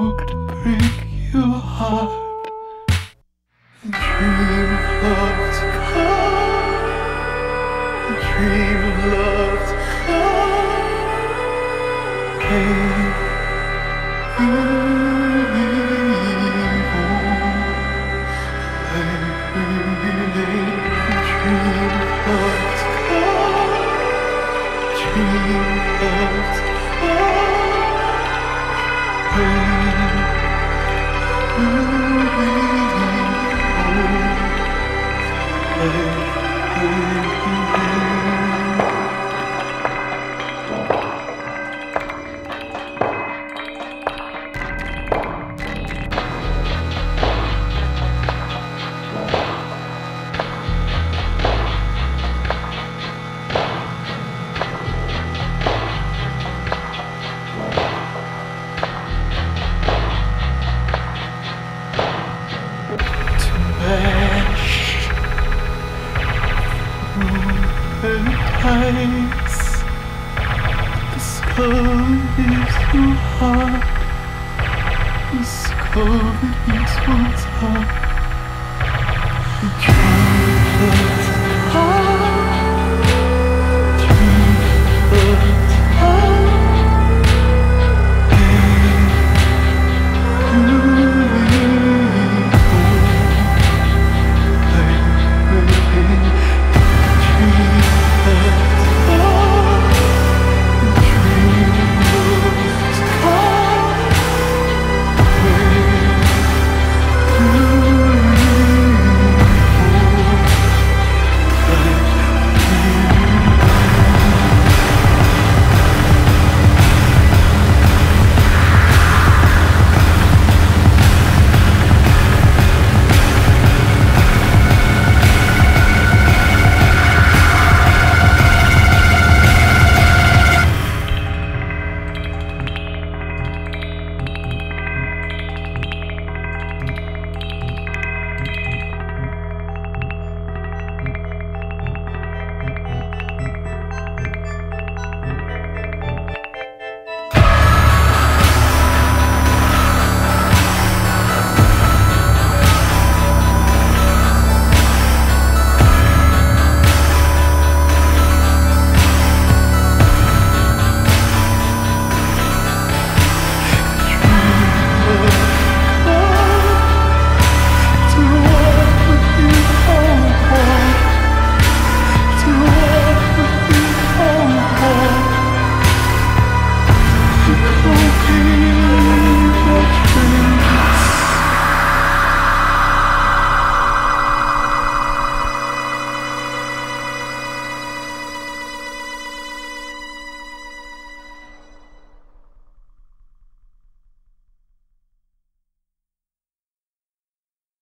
broke to break your heart. A dream of love to come. A dream of love to come. Can you leave a dream of love to come. Dream of love to paradise. The skull is your heart. The skull is what's heart.